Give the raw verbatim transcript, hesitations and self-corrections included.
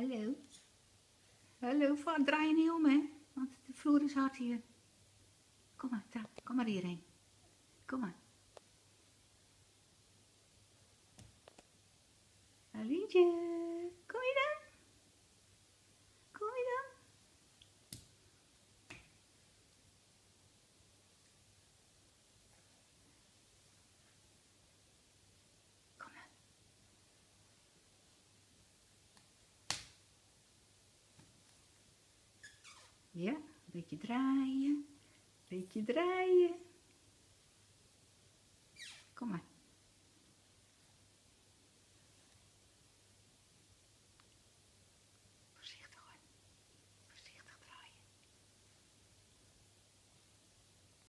Hallo. Hallo, va- draai je niet om, hè? Want de vloer is hard hier. Kom maar, trap, kom maar hierheen. Kom maar. Alientje, kom je dan? Kom je dan? Kom dan. Ja, een beetje draaien. Een beetje draaien. Kom maar.